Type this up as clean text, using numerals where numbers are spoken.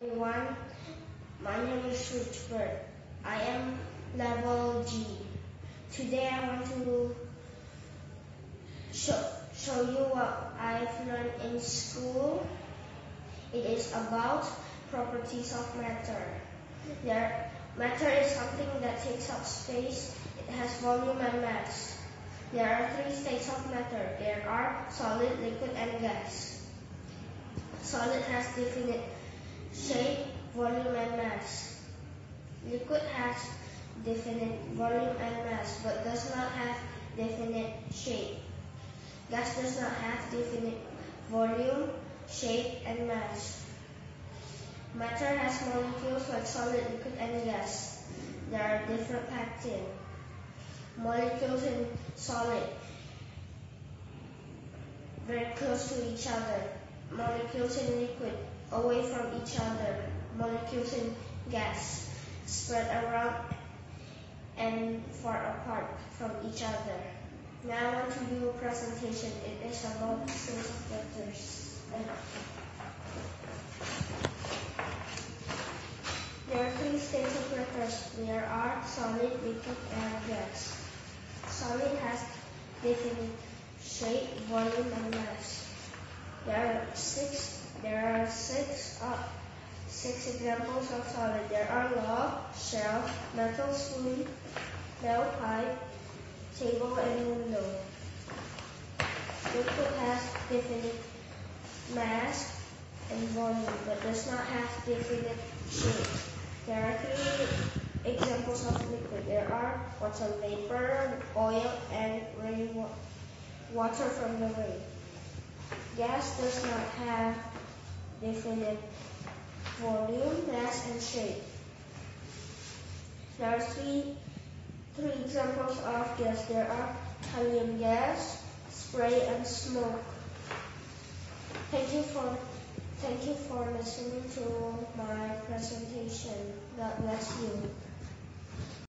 Everyone, my name is Richard. I am level G. Today I want to show you what I've learned in school. It is about properties of matter. Matter is something that takes up space. It has volume and mass. There are three states of matter. There are solid, liquid, and gas. Solid has definite shape, volume, and mass. Liquid has definite volume and mass, but does not have definite shape. Gas does not have definite volume, shape, and mass. Matter has molecules like solid, liquid, and gas. There are different patterns. Molecules in solid, very close to each other. Molecules in liquid, away from each other. Molecules in gas, spread around and far apart from each other. Now I want to do a presentation. It is about states of matters. There are three states of matters. There are solid, liquid, and gas. Solid has definite shape, volume, and mass. There are six examples of solid. There are log, shelf, metal spoon, metal pipe, table, and window. Liquid has definite mass and volume, but does not have definite shape. There are three examples of liquid. There are water vapor, oil, and water from the rain. Gas does not have definite volume, mass, and shape. There are three examples of gas. There are helium gas, spray, and smoke. Thank you for listening to my presentation. God bless you.